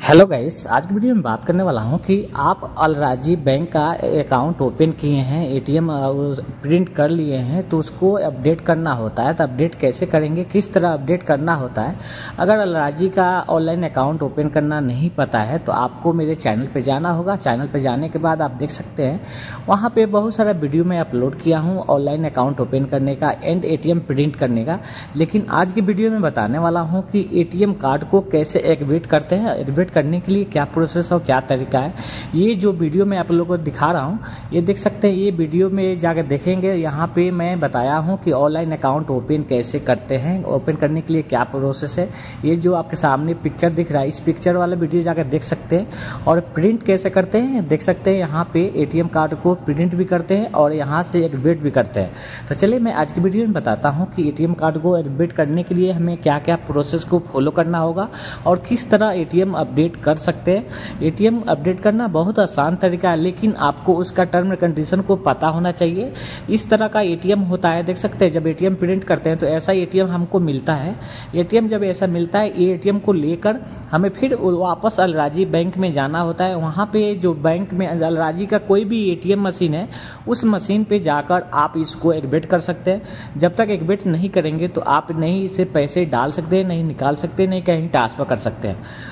Hello guys, आज की video में बात करने वाला हूं कि आप अलराजी बैंक का अकाउंट ओपन किए हैं, एटीएम प्रिंट कर लिए हैं, तो उसको अपडेट करना होता है। तो अपडेट कैसे करेंगे, किस तरह अपडेट करना होता है। अगर अलराजी का ऑनलाइन अकाउंट ओपन करना नहीं पता है तो आपको मेरे चैनल पे जाना होगा। चैनल पे जाने के बाद आप देख सकते हैं वहाँ पे बहुत सारा वीडियो मैं अपलोड किया हूँ ऑनलाइन अकाउंट ओपन करने का एंड एटीएम प्रिंट करने का। लेकिन आज की वीडियो में बताने वाला हूँ कि एटीएम कार्ड को कैसे एक्टिवेट करते हैं, एक्टिवेट करने के लिए क्या प्रोसेस और क्या तरीका है। ये जो वीडियो मैं आप लोगों को दिखा रहा हूँ, ये देख सकते हैं। ये वीडियो में जाकर देखेंगे, यहाँ पे मैं बताया हूँ कि ऑनलाइन अकाउंट ओपन कैसे करते हैं, ओपन करने के लिए क्या प्रोसेस है। ये जो आपके सामने पिक्चर दिख रहा है, इस पिक्चर वाला वीडियो जाकर देख सकते हैं। और प्रिंट कैसे करते हैं देख सकते हैं। यहाँ पे एटीएम कार्ड को प्रिंट भी करते हैं और यहाँ से एक्टिवेट भी करते हैं। तो चलिए मैं आज की वीडियो में बताता हूँ कि एटीएम कार्ड को एक्टिवेट करने के लिए हमें क्या क्या प्रोसेस को फॉलो करना होगा और किस तरह एटीएम अपडेट कर सकते हैं। एटीएम अपडेट करना बहुत आसान तरीका है, लेकिन आपको उसका टर्म एंड कंडीशन को पता होना चाहिए। इस तरह का एटीएम होता है, देख सकते हैं। जब एटीएम प्रिंट करते हैं तो ऐसा एटीएम हमको मिलता है। एटीएम जब ऐसा मिलता है, ये एटीएम को लेकर हमें फिर वापस अलराजी बैंक में जाना होता है। वहाँ पे जो बैंक में अलराजी का कोई भी एटीएम मशीन है, उस मशीन पे जाकर आप इसको एक्टिवेट कर सकते हैं। जब तक एक्टिवेट नहीं करेंगे तो आप नहीं इसे पैसे डाल सकते, नहीं निकाल सकते, नहीं कहीं ट्रांसफर कर सकते हैं।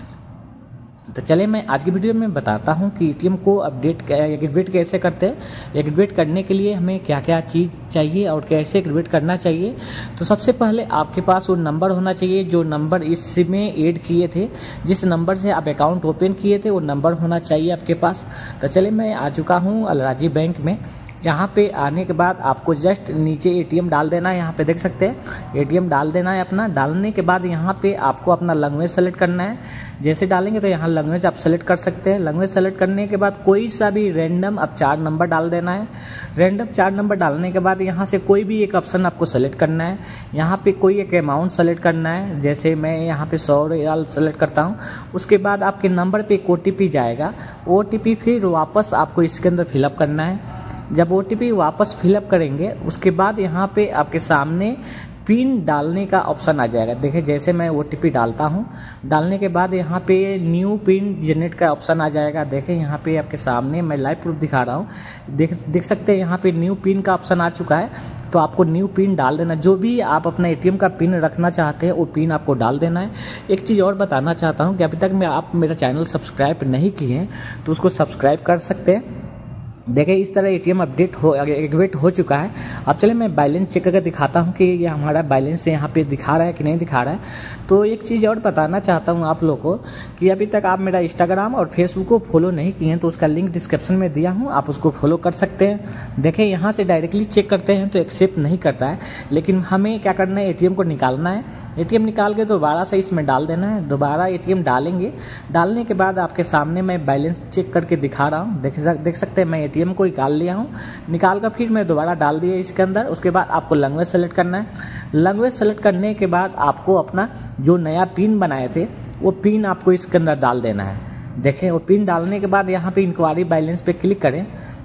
तो चलिए मैं आज की वीडियो में बताता हूं कि एटीएम को एक्टिवेट कैसे करते हैं। एक्टिवेट करने के लिए हमें क्या क्या चीज़ चाहिए और कैसे एक्टिवेट करना चाहिए। तो सबसे पहले आपके पास वो नंबर होना चाहिए जो नंबर इसमें ऐड किए थे, जिस नंबर से आप अकाउंट ओपन किए थे वो नंबर होना चाहिए आपके पास। तो चलिए मैं आ चुका हूँ अलराजी बैंक में। यहाँ पे आने के बाद आपको जस्ट नीचे एटीएम डाल देना है। यहाँ पे देख सकते हैं एटीएम डाल देना है अपना। डालने के बाद यहाँ पे आपको अपना लैंग्वेज सेलेक्ट करना है। जैसे डालेंगे तो यहाँ लैंग्वेज आप सेलेक्ट कर सकते हैं। लैंग्वेज सेलेक्ट करने के बाद कोई सा भी रैंडम आप 4 नंबर डाल देना है। रैंडम 4 नंबर डालने के बाद यहाँ से कोई भी एक ऑप्शन आपको सेलेक्ट करना है। यहाँ पे कोई एक अमाउंट सेलेक्ट करना है। जैसे मैं यहाँ पे 100 रियाल सेलेक्ट करता हूँ। उसके बाद आपके नंबर पे एक OTP जाएगा। OTP फिर वापस आपको इसके अंदर फिलअप करना है। जब OTP वापस फिलअप करेंगे उसके बाद यहाँ पे आपके सामने पिन डालने का ऑप्शन आ जाएगा। देखिए जैसे मैं OTP डालता हूँ, डालने के बाद यहाँ पे न्यू पिन जनरेट का ऑप्शन आ जाएगा। देखें यहाँ पे आपके सामने मैं लाइव प्रूफ दिखा रहा हूँ। देख सकते हैं यहाँ पे न्यू पिन का ऑप्शन आ चुका है। तो आपको न्यू पिन डाल देना। जो भी आप अपना एटीएम का पिन रखना चाहते हैं वो पिन आपको डाल देना है। एक चीज़ और बताना चाहता हूँ कि अभी तक आप मेरा चैनल सब्सक्राइब नहीं किए हैं तो उसको सब्सक्राइब कर सकते हैं। देखिए इस तरह एटीएम एक्टिवेट हो चुका है। अब चलिए मैं बैलेंस चेक करके दिखाता हूँ कि ये हमारा बैलेंस यहाँ पे दिखा रहा है कि नहीं दिखा रहा है। तो एक चीज़ और बताना चाहता हूँ आप लोगों को कि अभी तक आप मेरा इंस्टाग्राम और फेसबुक को फॉलो नहीं किए हैं तो उसका लिंक डिस्क्रिप्शन में दिया हूँ, आप उसको फॉलो कर सकते हैं। देखें यहाँ से डायरेक्टली चेक करते हैं तो एक्सेप्ट नहीं करता है, लेकिन हमें क्या करना है, एटीएम को निकालना है। एटीएम निकाल के दोबारा से इसमें डाल देना है। दोबारा एटीएम डालेंगे। डालने के बाद आपके सामने मैं बैलेंस चेक करके दिखा रहा हूँ। देख सकते हैं मैं एटीएम को निकाल लिया हूँ। निकाल कर फिर मैं दोबारा डाल दिया इसके अंदर। उसके बाद आपको लैंग्वेज सेलेक्ट करना है। लैंग्वेज सेलेक्ट करने के बाद आपको अपना जो नया पिन बनाए थे वो पिन आपको इसके अंदर डाल देना है। देखें वो पिन डालने के बाद यहाँ पे इंक्वायरी बैलेंस पे क्लिक करें।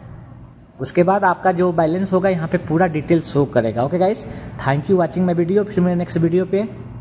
उसके बाद आपका जो बैलेंस होगा यहाँ पे पूरा डिटेल शो करेगा। Okay guys, thank you watching my video. फिर मेरे नेक्स्ट वीडियो पे